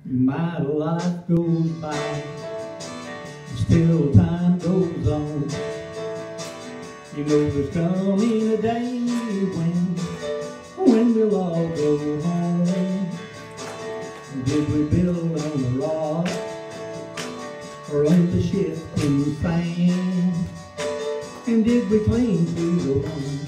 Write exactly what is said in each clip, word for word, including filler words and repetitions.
My life goes by, still time goes on. You know there's coming a day when, when we'll all go home. Did we build on a rock or on the shifting sand? And did we cling to the one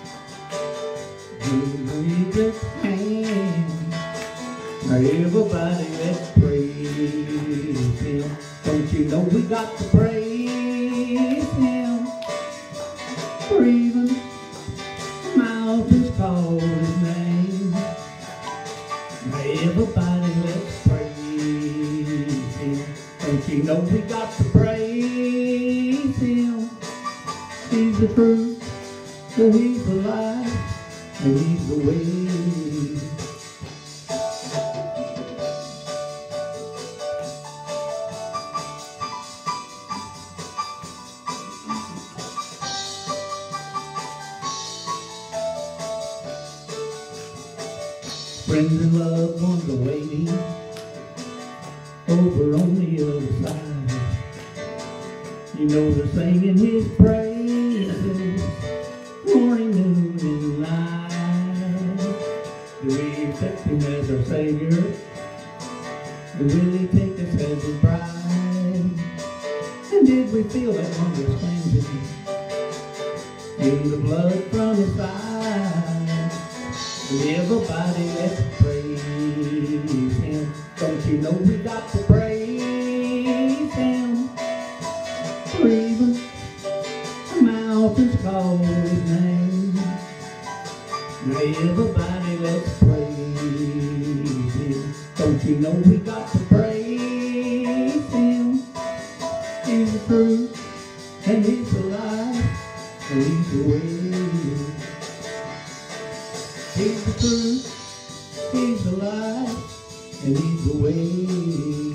who we just hand? Now everybody, let's praise Him. Don't you know we got to praise Him? For even the mountains call His name. Now everybody, let's praise Him. Don't you know we got to praise Him? He's the truth, and He's the life, and He's the way. Friends and loved ones are waiting over on the other side. You know they're singing His praises morning, noon, and night. Do we accept Him as our Savior? Do will He take us as His bride? And did we feel that wondrous cleansing in the blood from His side? Everybody, let's praise Him. Don't you know we got to praise Him? For even the mountains call His name. Now everybody, let's praise Him. Don't you know we got to praise Him? He's the truth, and He's the life, and He's the way. He's the truth, He's the life, and He's the way.